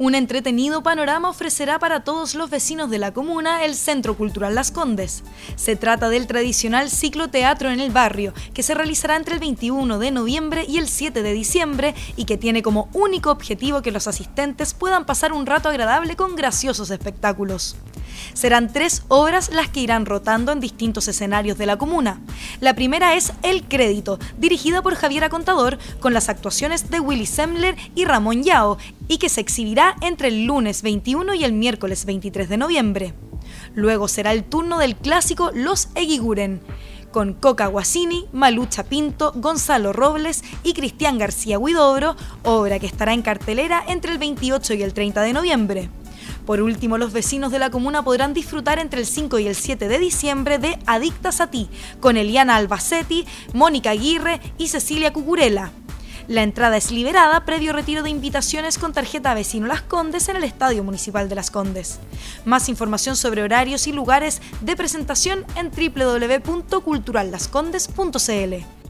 Un entretenido panorama ofrecerá para todos los vecinos de la comuna el Centro Cultural Las Condes. Se trata del tradicional ciclo Teatro en el Barrio, que se realizará entre el 21 de noviembre y el 7 de diciembre y que tiene como único objetivo que los asistentes puedan pasar un rato agradable con graciosos espectáculos. Serán 3 obras las que irán rotando en distintos escenarios de la comuna. La primera es El Crédito, dirigida por Javiera Contador, con las actuaciones de Willy Semmler y Ramón Yao, y que se exhibirá entre el lunes 21 y el miércoles 23 de noviembre. Luego será el turno del clásico Los Eguiguren, con Coca Guasini, Malucha Pinto, Gonzalo Robles y Cristian García Huidobro, obra que estará en cartelera entre el 28 y el 30 de noviembre. Por último, los vecinos de la comuna podrán disfrutar entre el 5 y el 7 de diciembre de Adictas a ti, con Eliana Albacete, Mónica Aguirre y Cecilia Cucurella. La entrada es liberada previo retiro de invitaciones con tarjeta Vecino Las Condes en el Estadio Municipal de Las Condes. Más información sobre horarios y lugares de presentación en www.culturallascondes.cl.